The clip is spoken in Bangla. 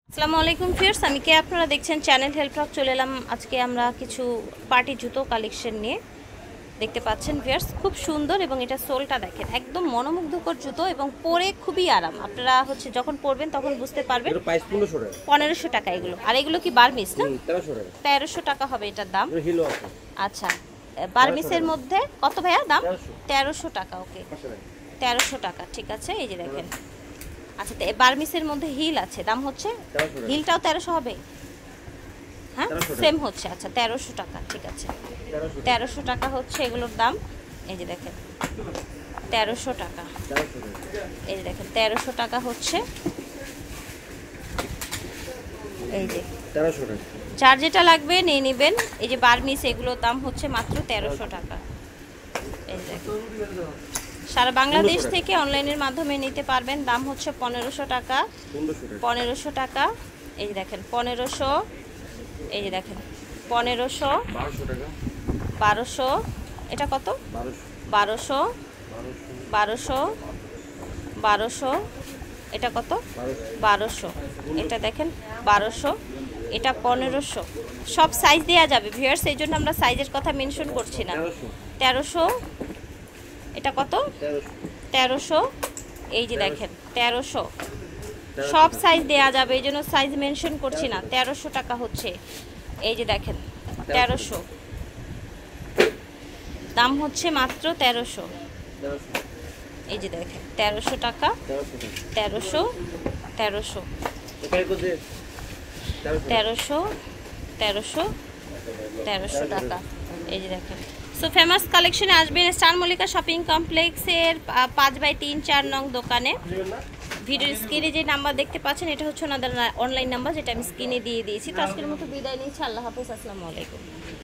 আসসালামু আলাইকুম ভিউয়ার্স, আমি কে আপনারা দেখছেন চ্যানেল হেল্প টক। চলে এলাম আজকে আমরা কিছু পার্টি জুতো কালেকশন নিয়ে। দেখতে পাচ্ছেন ভিউয়ার্স, খুব সুন্দর এবং এটা সোলটা দেখেন একদম মনোমুগ্ধকর জুতো এবং পরে খুবই আরাম। আপনারা যখন পরবেন তখন বুঝতে পারবেন। 1500 টাকা এগুলো। আর এগুলো কি বার্মিস না? 1300 টাকা হবে এটার দাম। আচ্ছা, বার্মিসের মধ্যে কত ভাইয়া দাম? 1300 টাকা। ওকে, 1300 টাকা, ঠিক আছে। এই যে দেখেন, আচ্ছা বার্মিসের মধ্যে হিল আছে, দাম হচ্ছে হিলটাও 1300 হবে। হ্যাঁ সেম হচ্ছে। আচ্ছা 1300 টাকা, ঠিক আছে। 1300 টাকা হচ্ছে এগুলোর দাম। এই যে দেখেন 1300 টাকা। এই যে দেখেন 1300 টাকা হচ্ছে। এই যে 1300 টাকা, যার যেটা লাগবে নিয়ে নেবেন। এই যে বার্মিস, এগুলোর দাম হচ্ছে মাত্র 1300 টাকা। এই দেখেন, সারা বাংলাদেশ থেকে অনলাইনের মাধ্যমে নিতে পারবেন। দাম হচ্ছে 1500 টাকা। 1500 টাকা। এই যে দেখেন 1500। এই যে দেখেন 1500, 1200। এটা কত? 1200, 1200, 1200। এটা কত? 1200। এটা দেখেন 1200। এটা 1500। সব সাইজ দেওয়া যাবে ভিউয়ার্স, এই জন্য আমরা সাইজের কথা মেনশন করছি না। 1300। এটা কত? 1300। এই যে দেখেন 1300। সব সাইজ দেয়া যাবে, এই জন্য সাইজ মেনশন করছি না। 1300 টাকা হচ্ছে। এই যে দেখেন 1300, দাম হচ্ছে মাত্র 1300। এই যে দেখেন 1300 টাকা। 1300, 1300, 1300, 1300, 1300 টাকা। এই যে দেখেন। সো ফেমাস কালেকশনে আসবেন স্টার মল্লিকা শপিং কমপ্লেক্সের 5/3 4 নং দোকানে। ভিডিওর স্ক্রিনে যে নাম্বার দেখতে পাচ্ছেন এটা হচ্ছে ওনাদের অনলাইন নাম্বার, যেটা আমি স্ক্রিনে দিয়ে দিয়েছি। তো আজকের মতো বিদায় নিচ্ছি। আল্লাহ হাফেজ, আসসালামু আলাইকুম।